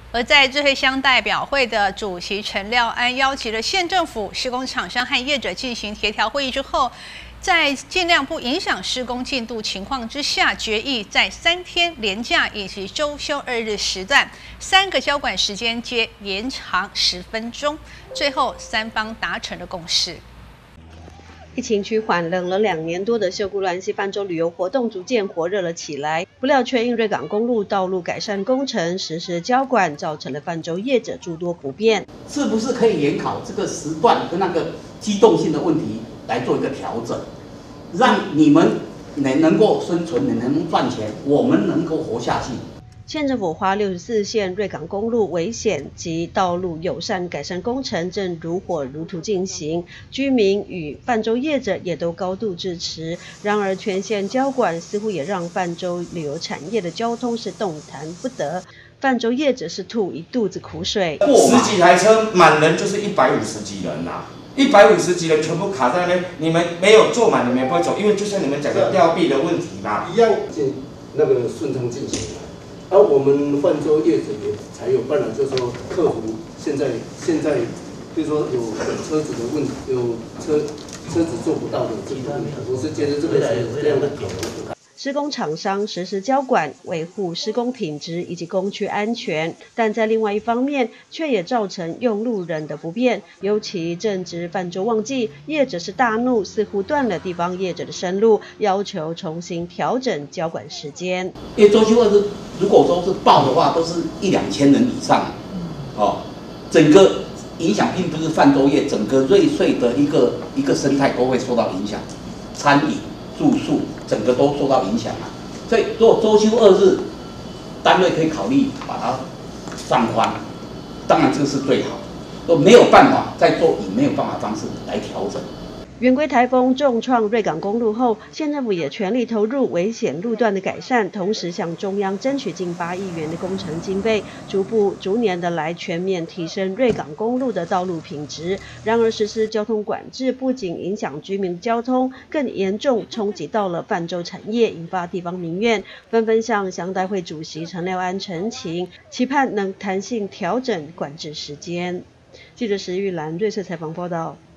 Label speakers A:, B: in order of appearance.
A: 而在智慧乡代表会的主席陈廖安邀集了县政府、施工厂商和业者进行协调会议之后，在尽量不影响施工进度情况之下，决议在3天连假以及周休2日时段，3个交管时间皆延长10分钟。最后3方达成了共识。
B: 疫情趋缓，冷了2年多的秀姑峦溪泛舟旅游活动逐渐火热了起来。不料却因瑞港公路道路改善工程实施交管，造成了泛舟业者诸多不便。
C: 是不是可以研讨这个时段跟那个机动性的问题来做一个调整，让你们能够生存，你能赚钱，我们能够活下去。
B: 县政府花64线瑞港公路危险及道路友善改善工程正如火如荼进行，居民与泛舟业者也都高度支持。然而，全县交管似乎也让泛舟旅游产业的交通是动弹不得，泛舟业者是吐一肚子苦水。
D: 10几台车满人就是150几人呐、150几人全部卡在那边，你们没有坐满，你们也不会走，因为就像你们讲的吊臂的问题嘛，
E: 一样那个顺畅进行。而我们泛舟业者也才有办法，就是说克服现在，比如说有车子的问题，有车子做不到的这个问题，我是觉得这个是这样的考量。
B: 施工厂商实施交管，维护施工品质以及工区安全，但在另外一方面，却也造成用路人的不便。尤其正值泛舟旺季，业者是大怒，似乎断了地方业者的生路，要求重新调整交管时间。
C: 因为周休2日，如果说是报的话，都是1-2千人以上，整个影响并不是泛舟业，整个瑞穗的一个生态都会受到影响，餐饮、住宿。整个都受到影响啊，所以如果周休2日，单位可以考虑把它放宽，当然这个是最好的。都没有办法再做，以没有办法方式来调整。
B: 圆规台风重创瑞港公路后，县政府也全力投入危险路段的改善，同时向中央争取近8亿元的工程经费，逐年的来全面提升瑞港公路的道路品质。然而，实施交通管制不仅影响居民的交通，更严重冲击到了泛舟产业，引发地方民怨，纷纷向乡代会主席陈廖安陈情，期盼能弹性调整管制时间。记者石玉兰瑞穗采访报道。